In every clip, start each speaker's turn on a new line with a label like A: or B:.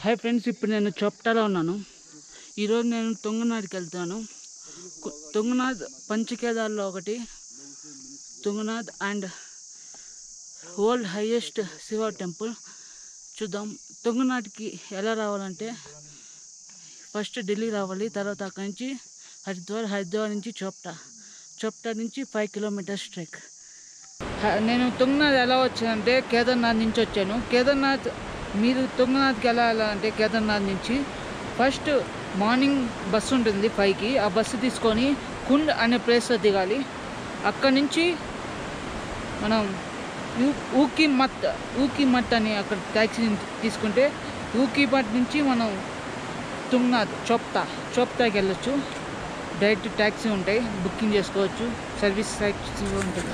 A: Hi friends, ఇప్పుడు నేను చొప్టాలో ఉన్నాను. ఈరోజు నేను తుంగనాథ్కి వెళ్తాను. తుంగనాథ్ పంచకేదాల్లో ఒకటి Tungnath and world highest Shiva temple. చూద్దాం తుంగనాథ్కి ఎలా రావాలంటే ఫస్ట్ ఢిల్లీ రావాలి, తర్వాత అక్కడి నుంచి హరిద్వార్ నుంచి చొప్టా నుంచి 5 కిలోమీటర్స్ ట్రెక్. నేను తుంగనాథ్ ఎలా వచ్చానంటే కేదార్నాథ్ నుంచి వచ్చాను. మీరు తుంగనాథ్కి ఎలా అంటే కేదార్నాథ్ నుంచి ఫస్ట్ మార్నింగ్ బస్సు ఉంటుంది 5కి. ఆ బస్సు తీసుకొని కుండ్ అనే ప్లేస్లో దిగాలి. అక్కడి నుంచి మనం ఊకి మట్ అని అక్కడ ట్యాక్సీ తీసుకుంటే ఊకి మట్ నుంచి మనం తుంగనాథ్ చొప్తాకి వెళ్ళొచ్చు. డైరెక్ట్ ట్యాక్సీ ఉంటాయి, బుకింగ్ చేసుకోవచ్చు, సర్వీస్ ట్యాక్సీ ఉంటుంది.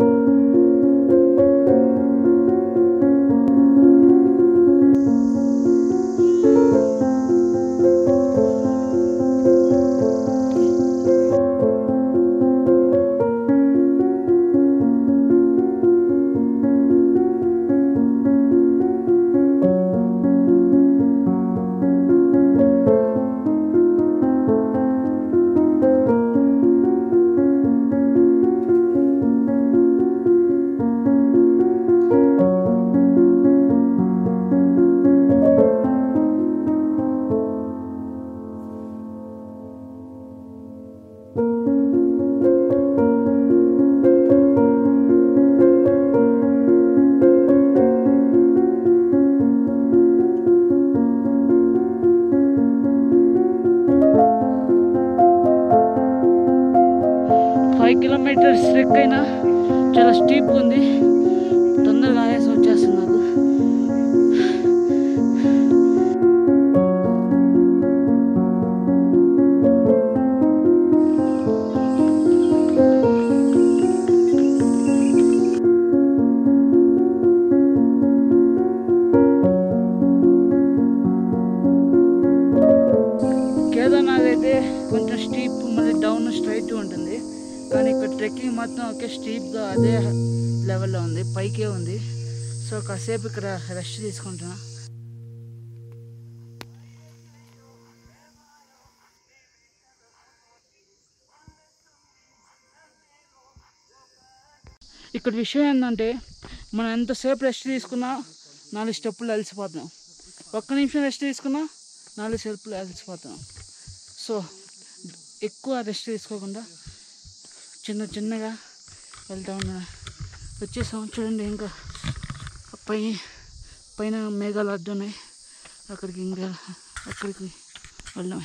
A: 5 కిలోమీటర్స్ ట్రెక్ అయినా చాలా స్టీప్ ఉంది. తొందరగా ఆయాసం వచ్చేస్తుంది నాకు. కేదార్నాథ్ అయితే కొంచెం స్టీప్, మళ్ళీ డౌన్ స్ట్రైట్ ఉంటుంది. కానీ ఇక్కడ ట్రెక్కింగ్ మొత్తం ఒకే స్టీప్గా అదే లెవెల్లో ఉంది, పైకే ఉంది. సో కాసేపు ఇక్కడ రెస్ట్ తీసుకుంటున్నా. ఇక్కడ విషయం ఏంటంటే మనం ఎంతసేపు రెస్ట్ తీసుకున్నా 4 స్టెప్పులు అలసిపోతున్నాం. 1 నిమిషం రెస్ట్ తీసుకున్నా 4 స్టెప్పులు అలసిపోతున్నాం. సో ఎక్కువ రెస్ట్ తీసుకోకుండా చిన్నగా వెళ్తా ఉన్నా. వచ్చేసాం చూడండి. ఇంకా పైన మేఘాలు అడ్డున్నాయి. అక్కడికి వెళ్ళాం.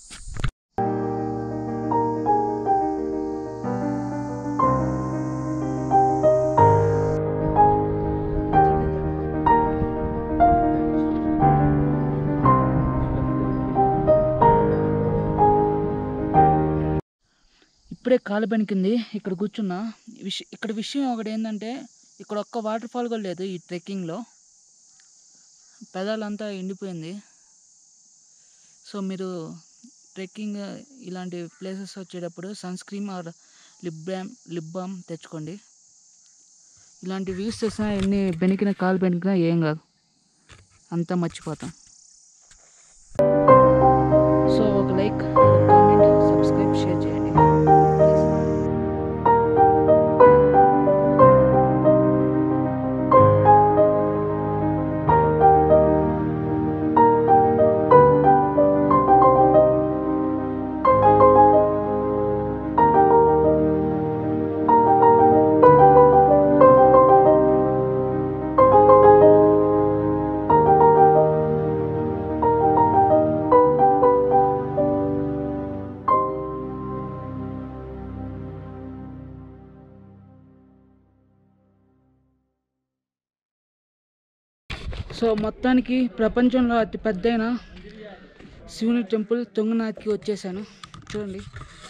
A: ఇప్పుడే కాలు బెనికింది ఇక్కడ కూర్చున్నా. ఇక్కడ విషయం ఒకటి ఏంటంటే ఇక్కడ ఒక్క వాటర్ ఫాల్ కూడా లేదు ఈ ట్రెక్కింగ్లో. పెదాలంతా ఎండిపోయింది. సో మీరు ట్రెక్కింగ్ ఇలాంటి ప్లేసెస్ వచ్చేటప్పుడు sunscreen or lip balm తెచ్చుకోండి. ఇలాంటి వ్యూస్ చేసినా కాలు బెనికినా ఏం కాదు, అంతా మర్చిపోతాం. సో ఒక లైక్, కామెంట్, సబ్స్క్రైబ్, షేర్ చేయండి. సో మొత్తానికి ప్రపంచంలో అతి పెద్దైన శివుని టెంపుల్ తుంగనాథ్కి వచ్చేసాను. చూడండి